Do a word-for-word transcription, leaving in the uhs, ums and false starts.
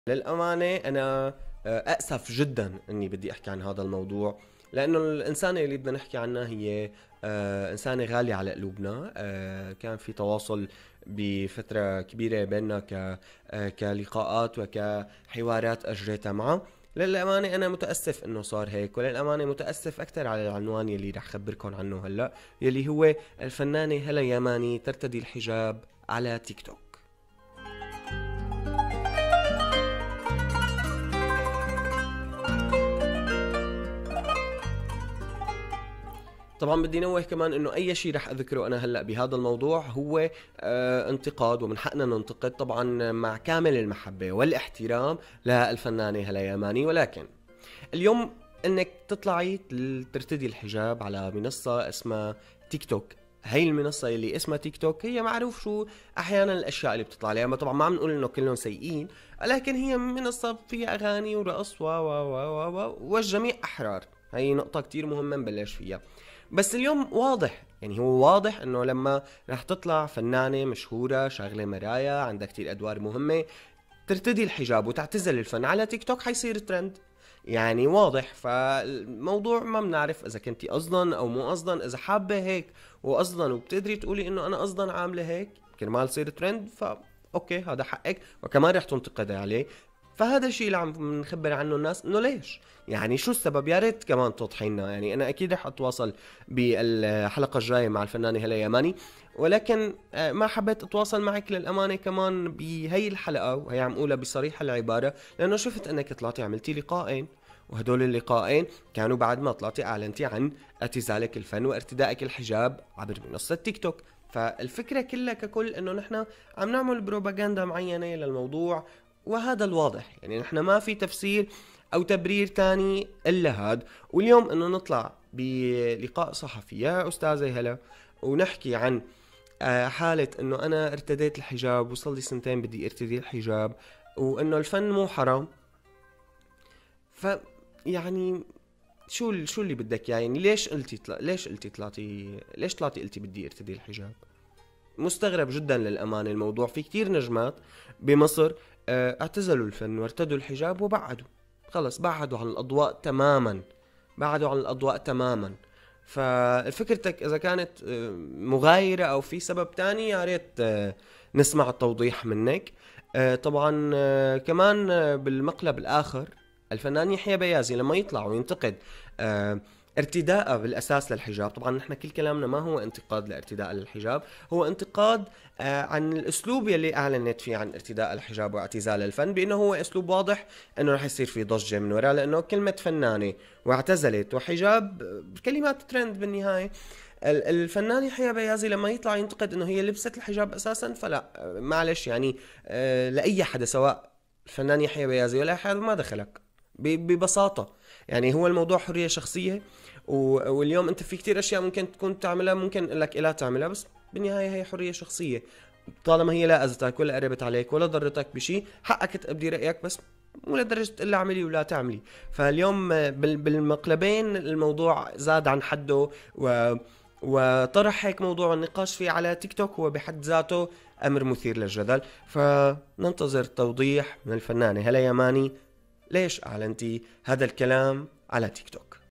للأمانة أنا آه، أأسف جدا أني بدي أحكي عن هذا الموضوع، لأنه الإنسانة اللي بدنا نحكي عنها هي آه، إنسانة غالية على قلوبنا. آه، كان في تواصل بفترة كبيرة بيننا ك آه، كلقاءات وكحوارات أجريتها معها. للأمانة أنا متأسف إنه صار هيك، وللأمانة متأسف أكثر على العنوان يلي رح خبركم عنه هلأ، يلي هو الفنانة هلا ياماني ترتدي الحجاب على تيك توك. طبعا بدي نوه كمان انه اي شيء رح اذكره انا هلا بهذا الموضوع هو آه انتقاد، ومن حقنا ننتقد طبعا مع كامل المحبه والاحترام للفنانه هلا ياماني. ولكن اليوم انك تطلعي ترتدي الحجاب على منصه اسمها تيك توك، هي المنصة اللي اسمها تيك توك هي معروف شو احيانا الاشياء اللي بتطلع عليها. طبعا ما عم نقول انه كلهم سيئين، لكن هي منصة فيها اغاني ورقص و و و و والجميع احرار. هي نقطة كتير مهمة نبلش فيها. بس اليوم واضح، يعني هو واضح انه لما رح تطلع فنانة مشهورة شاغلة مرايا عندها كتير ادوار مهمة ترتدي الحجاب وتعتزل الفن على تيك توك حيصير ترند. يعني واضح. فالموضوع ما بنعرف اذا كنتي قصدا او مو قصدا، اذا حابة هيك وقصدا وبتقدري تقولي انه انا قصدا عاملة هيك كرمال تصير ترند، ف اوكي هذا حقك، وكمان رح تنتقدي عليه. فهذا الشيء اللي عم نخبر عنه الناس، انه ليش، يعني شو السبب. يا ريت كمان توضحي لنا. يعني انا اكيد رح اتواصل بالحلقه الجايه مع الفنانه هلا ياماني، ولكن آه، ما حبيت اتواصل معك للامانه كمان بهي الحلقه، وهي عم اقولها بصريح العباره، لانه شفت انك طلعتي عملتي لقاءين، وهدول اللقاءين كانوا بعد ما طلعتي اعلنتي عن اعتزالك الفن وارتدائك الحجاب عبر منصه تيك توك. فالفكره كلها ككل انه نحن عم نعمل بروباغندا معينه للموضوع، وهذا الواضح. يعني نحن ما في تفسير او تبرير تاني الا هاد. واليوم انه نطلع بلقاء صحفي يا استاذة هلا ونحكي عن آه، حالة انه انا ارتديت الحجاب وصل لي سنتين بدي ارتدي الحجاب، وانه الفن مو حرام. ف يعني شو ال- شو اللي بدك إياه؟ يعني ليش قلتي طلع ليش قلتي طلعتي ليش طلعتي قلتي بدي ارتدي الحجاب؟ مستغرب جدا للأمانة الموضوع. في كتير نجمات بمصر آه، اعتزلوا الفن وارتدوا الحجاب وبعدوا، خلص بعدوا عن الأضواء تماما، بعدوا عن الأضواء تماما. ففكرتك إذا كانت آه، مغايرة أو في سبب تاني، يا ريت آه، نسمع التوضيح منك. آه، طبعا آه، كمان آه، بالمقلب الآخر الفنان يحيى بيازي لما يطلع وينتقد آه، ارتداءه بالاساس للحجاب. طبعا نحن كل كلامنا ما هو انتقاد لارتداء للحجاب، هو انتقاد آه عن الاسلوب يلي اعلنت فيه عن ارتداء الحجاب واعتزال الفن، بانه هو اسلوب واضح انه رح يصير في ضجه من وراء، لانه كلمه فنانه واعتزلت وحجاب آه، كلمات ترند بالنهايه. ال- الفنان يحيى بيازي لما يطلع ينتقد انه هي لبست الحجاب اساسا، فلا آه، معلش يعني آه لاي حدا، سواء الفنان يحيى بيازي ولا حدا، ما دخلك ب- ببساطه. يعني هو الموضوع حرية شخصية، و- واليوم انت في كتير اشياء ممكن تكون تعملها، ممكن لك لا تعملها، بس بالنهاية هي حرية شخصية. طالما هي لا اذتك ولا قربت عليك ولا ضرتك بشيء، حقك تبدي رأيك، بس مو لدرجة الا اعملي ولا تعملي. فاليوم بال- بالمقلبين الموضوع زاد عن حده، و وطرح هيك موضوع النقاش فيه على تيك توك هو بحد ذاته امر مثير للجدل. فننتظر توضيح من الفنانة هلا ياماني ليش اعلنتي هذا الكلام على تيك توك.